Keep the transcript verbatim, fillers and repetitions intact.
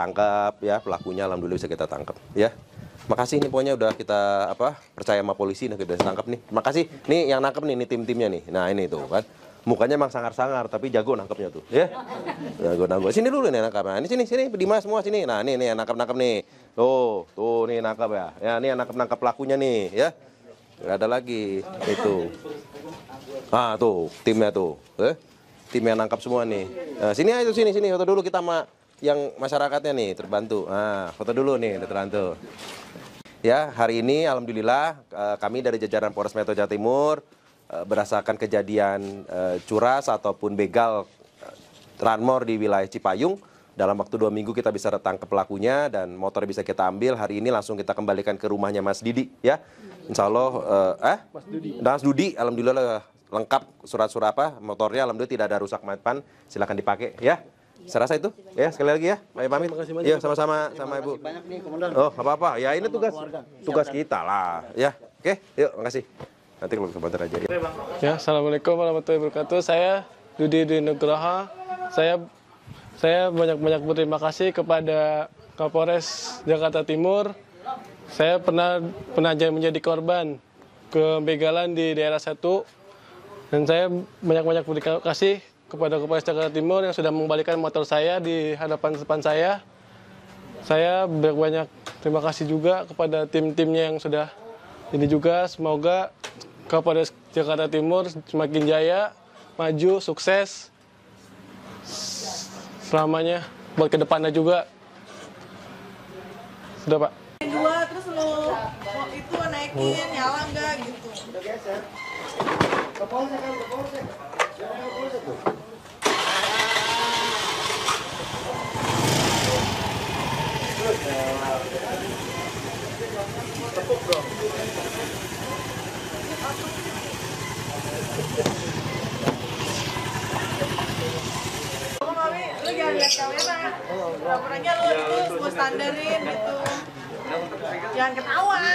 tangkap ya, pelakunya alhamdulillah bisa kita tangkap ya. Makasih nih pokoknya udah kita apa percaya sama polisi, nah kita tangkap nih. Makasih nih yang nangkep nih, nih tim-timnya nih. Nah ini tuh kan. Mukanya emang sangar-sangar tapi jago nangkepnya tuh ya. Jago nangkep. Sini dulu nih nangkap. Nah, ini sini sini Dimas semua sini. Nah, ini nih yang nangkep-nangkep nih. Tuh, tuh nih nangkap ya. Ya, ini yang nangkep-nangkep pelakunya nih ya. Nggak ada lagi itu. Ah tuh timnya tuh. Eh? Tim yang nangkap semua nih. Nah, sini aja sini sini foto dulu kita sama yang masyarakatnya nih terbantu. Nah, foto dulu nih terbantu. Ya, hari ini alhamdulillah kami dari jajaran Polres Metro Jawa Timur berdasarkan kejadian curas ataupun begal ranmor di wilayah Cipayung, dalam waktu dua minggu kita bisa tangkap pelakunya dan motor bisa kita ambil. Hari ini langsung kita kembalikan ke rumahnya Mas Didi ya. Insya Allah eh Mas Dudi. Mas Dudi alhamdulillah lengkap surat-surat apa motornya, alhamdulillah tidak ada rusak mapan, silakan dipakai ya. Saya rasa itu ya, sekali lagi ya, Pak pamit. Iya, sama-sama sama Ibu. Oh, apa-apa. Ya ini tugas tugas kita lah ya. Oke, yuk makasih. Nanti kalau sebentar aja ya. Ya, assalamualaikum warahmatullahi wabarakatuh. Saya Dudi Dwi Nugraha. Saya saya banyak-banyak berterima kasih kepada Kapolres Jakarta Timur. Saya pernah pernah menjadi korban kebegalan di daerah satu, dan saya banyak-banyak berterima kasih kepada Kapolres Jakarta Timur yang sudah mengembalikan motor saya di hadapan depan saya. Saya banyak terima kasih juga kepada tim-timnya yang sudah ini juga. Semoga Kapolres Jakarta Timur semakin jaya, maju, sukses selamanya buat kedepannya juga. Sudah Pak. Dua terus lo itu naikin nyala nggak gitu. Udah biasa. Kepolsek kan kepolsek. Jangan kepolsek tuh. Tepuk dong. Kamu mami, lu jangan lihat kamera. Laporannya lu itu gue standarin gitu. Jangan ketawa.